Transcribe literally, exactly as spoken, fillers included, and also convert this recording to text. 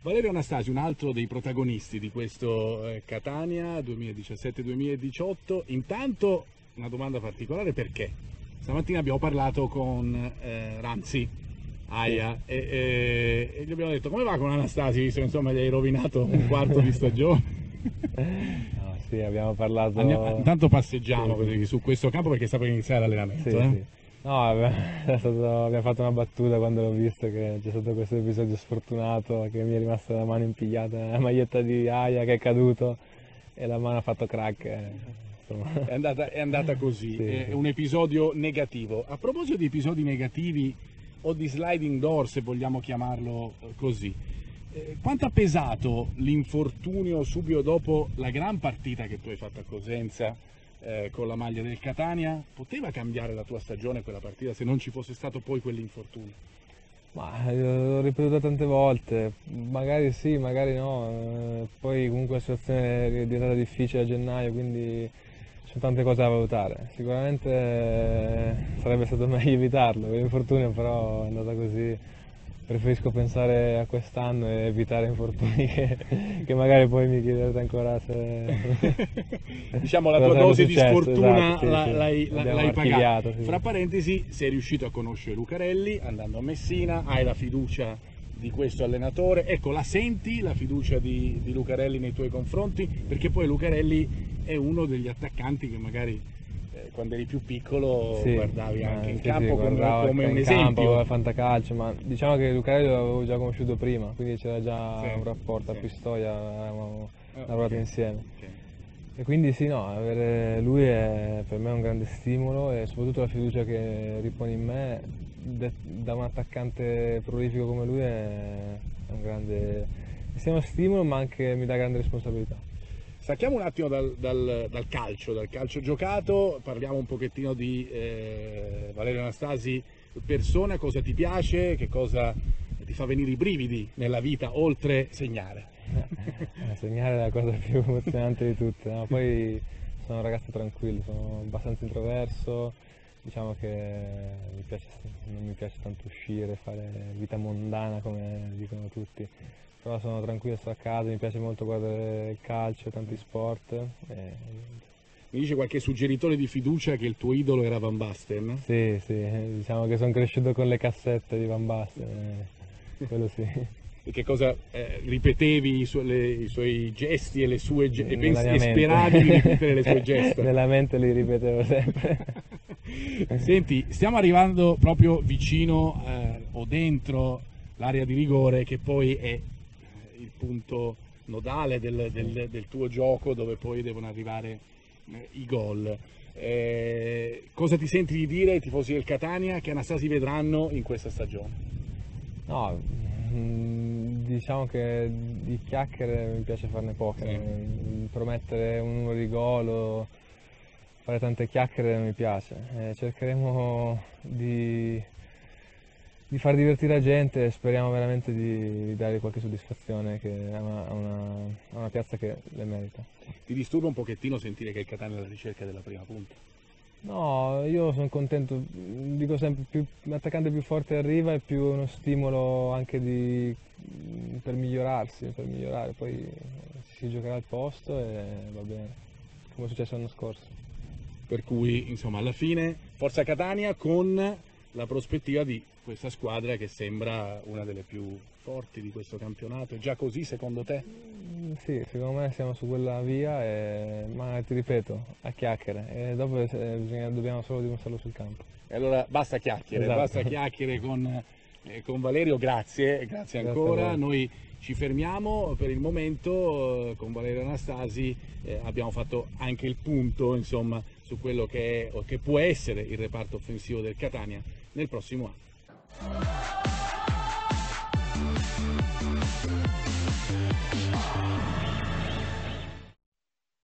Valerio Anastasi, un altro dei protagonisti di questo eh, Catania duemiladiciassette duemiladiciotto. Intanto una domanda particolare, perché stamattina abbiamo parlato con eh, Ranzi Aia e, e, e gli abbiamo detto: come va con Anastasi, visto che insomma gli hai rovinato un quarto di stagione? No, sì, abbiamo parlato... Andiamo, intanto passeggiamo sì, così, sì. su questo campo, perché sta per iniziare l'allenamento. Sì, eh? sì. No, è stato, abbiamo fatto una battuta quando l'ho visto, che c'è stato questo episodio sfortunato che mi è rimasta la mano impigliata nella maglietta di Aia, che è caduto e la mano ha fatto crack. eh, insomma. È andata, è andata così, Sì, è sì. un episodio negativo. A proposito di episodi negativi o di sliding door, se vogliamo chiamarlo così, eh, quanto ha pesato l'infortunio subito dopo la gran partita che tu hai fatto a Cosenza eh, con la maglia del Catania? Poteva cambiare la tua stagione quella partita se non ci fosse stato poi quell'infortunio? Ma io l'ho ripetuto tante volte, magari sì, magari no, eh, poi comunque la situazione è diventata difficile a gennaio, quindi ci sono tante cose da valutare. Sicuramente eh, sarebbe stato meglio evitarlo, l'infortunio però è andata così. Preferisco pensare a quest'anno e evitare infortuni che, che magari poi mi chiederete ancora se... Diciamo la cosa tua sarebbe dose di successo, sfortuna esatto, sì, la- sì. l'hai, la- Abbiamo l'hai pagata. archiviato, sì. Fra parentesi, sei riuscito a conoscere Lucarelli andando a Messina, hai la fiducia di questo allenatore. Ecco, la senti la fiducia di, di Lucarelli nei tuoi confronti? Perché poi Lucarelli è uno degli attaccanti che magari eh, quando eri più piccolo Sì, guardavi ma anche in sì, campo sì, come, guardavo come in un campo, esempio. al fantacalcio, ma diciamo che Lucarelli l'avevo già conosciuto prima, quindi c'era già Sì, un rapporto, sì. a Pistoia avevamo Ah, lavorato ok, insieme. ok. E quindi sì, no, avere lui è per me un grande stimolo e soprattutto la fiducia che ripone in me de- da un attaccante prolifico come lui è, è un grande, sia uno stimolo ma anche mi dà grande responsabilità. Stacchiamo un attimo dal, dal- dal calcio, dal calcio giocato, parliamo un pochettino di eh, Valerio Anastasi, persona, cosa ti piace, che cosa ti fa venire i brividi nella vita oltre segnare. Eh, segnare è la cosa più emozionante di tutte, no? Poi sono un ragazzo tranquillo, sono abbastanza introverso, diciamo che mi piace, non mi piace tanto uscire, fare vita mondana come dicono tutti, però sono tranquillo, sto a casa, mi piace molto guardare il calcio, tanti sport. E... Mi dice qualche suggeritore di fiducia che il tuo idolo era Van Basten? Sì, sì, diciamo che sono cresciuto con le cassette di Van Basten, eh, quello sì. E che cosa eh, ripetevi i, su- le- i suoi gesti e le sue ge- e, Nella pensi- mia e mente. speravi di ripetere le sue gesta? Nella mente li ripetevo sempre. Senti, stiamo arrivando proprio vicino eh, o dentro l'area di rigore, che poi è il punto nodale del, del- del tuo gioco, dove poi devono arrivare eh, i gol. Eh, cosa ti senti di dire ai tifosi del Catania che Anastasi vedranno in questa stagione? No, mm, diciamo che di chiacchiere mi piace farne poche, Sì. mm, promettere un numero di gol o fare tante chiacchiere non mi piace. Eh, cercheremo di, di far divertire la gente e speriamo veramente di, di dare qualche soddisfazione che a una, a una, a una piazza che le merita. Ti disturba un pochettino sentire che il Catania è alla ricerca della prima punta? No, io sono contento, dico sempre, più l'attaccante più forte arriva è più uno stimolo anche di, per migliorarsi, per migliorare, poi si giocherà al posto e va bene, come è successo l'anno scorso. Per cui, insomma, alla fine Forza Catania con la prospettiva di questa squadra che sembra una delle più forti di questo campionato. È già così secondo te? Mm, Sì, secondo me siamo su quella via, e, ma ti ripeto, a chiacchiere, e dopo eh, bisogna- dobbiamo solo dimostrarlo sul campo. E allora basta chiacchiere, Esatto. basta chiacchiere con, eh, con Valerio, grazie, grazie Grazie a ancora. voi. Noi ci fermiamo per il momento, eh, con Valerio Anastasi eh, abbiamo fatto anche il punto, insomma, su quello che, è, o che può essere il reparto offensivo del Catania nel prossimo anno.